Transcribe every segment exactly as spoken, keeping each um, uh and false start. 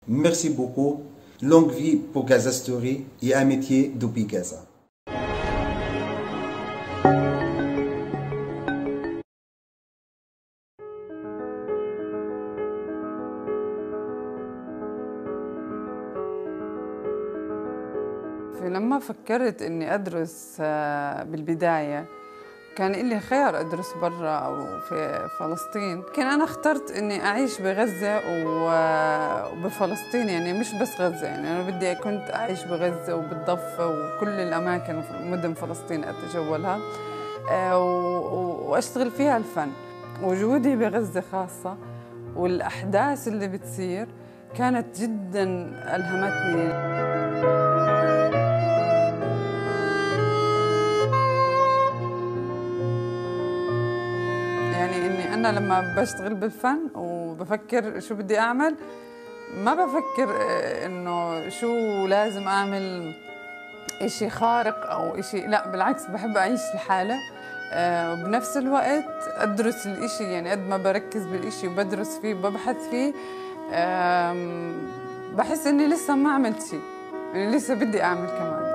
Merci beaucoup. Longue vie pour Gaza Story et amitié depuis Gaza. لما فكرت إني أدرس بالبداية كان لي خيار أدرس برا أو في فلسطين، لكن أنا اخترت إني أعيش بغزة وبفلسطين، يعني مش بس غزة، يعني أنا بدي كنت أعيش بغزة وبالضفة وكل الأماكن مدن فلسطين أتجولها وأشتغل فيها الفن. وجودي بغزة خاصة والأحداث اللي بتصير كانت جداً ألهمتني. يعني إني أنا لما بشتغل بالفن وبفكر شو بدي أعمل، ما بفكر إنه شو لازم أعمل إشي خارق أو إشي، لا بالعكس بحب أعيش الحالة وبنفس الوقت أدرس الإشي. يعني قد ما بركز بالإشي وبدرس فيه وببحث فيه بحس إني لسه ما عملت شي، يعني لسه بدي أعمل كمان.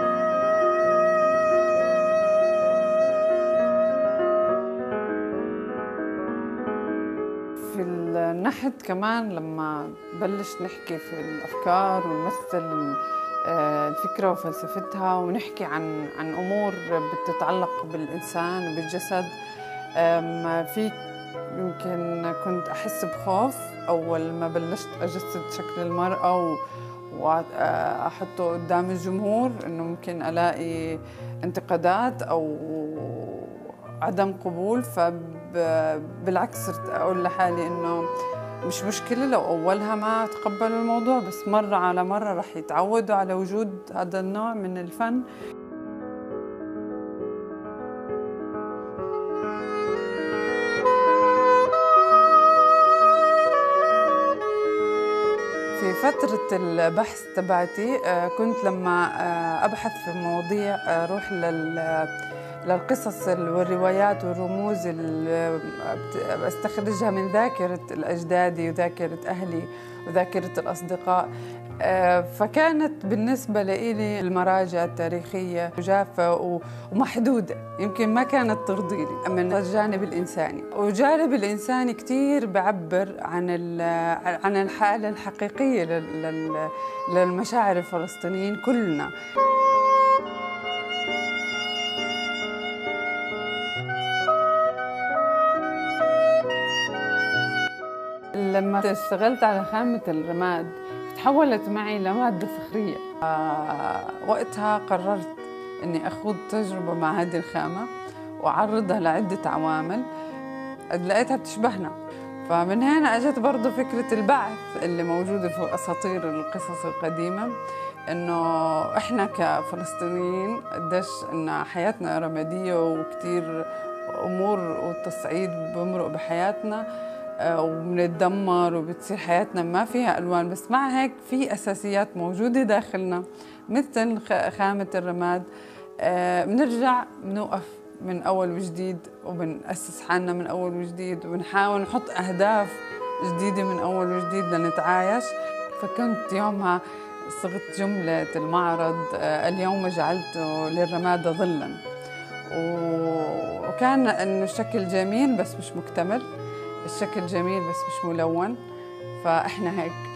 في النحت كمان لما بلش نحكي في الأفكار ونمثل الفكرة وفلسفتها ونحكي عن عن أمور بتتعلق بالإنسان وبالجسد، في يمكن كنت أحس بخوف أول ما بلشت أجسد شكل المرأة وأحطه قدام الجمهور، إنه ممكن ألاقي انتقادات أو عدم قبول. فبالعكس صرت أقول لحالي إنه مش مشكلة لو أولها ما تقبلوا الموضوع، بس مرة على مرة رح يتعودوا على وجود هذا النوع من الفن. في فترة البحث تبعتي كنت لما أبحث في مواضيع أروح لل للقصص والروايات والرموز اللي بستخرجها من ذاكرة الأجدادي وذاكرة أهلي وذاكرة الأصدقاء، فكانت بالنسبة لي المراجع التاريخية جافة ومحدودة، يمكن ما كانت ترضيني من الجانب الإنساني. والجانب الإنساني كتير بعبر عن عن الحالة الحقيقية للمشاعر الفلسطينيين كلنا. لما اشتغلت على خامة الرماد تحولت معي لمادة صخرية. وقتها قررت إني أخوض تجربة مع هذه الخامة وأعرضها لعدة عوامل لقيتها بتشبهنا. فمن هنا أجت برضو فكرة البعث اللي موجودة في أساطير القصص القديمة، إنه إحنا كفلسطينيين قديش إن حياتنا رمادية وكتير أمور والتصعيد بمرق بحياتنا وبنتدمر وبتصير حياتنا ما فيها ألوان، بس مع هيك في أساسيات موجودة داخلنا مثل خامة الرماد. بنرجع بنوقف من أول وجديد وبنأسس حالنا من أول وجديد وبنحاول نحط أهداف جديدة من أول وجديد لنتعايش. فكنت يومها صغت جملة المعرض اليوم جعلته للرماد ظلاً، وكان إنه الشكل جميل بس مش مكتمل، الشكل جميل بس مش ملون، فإحنا هيك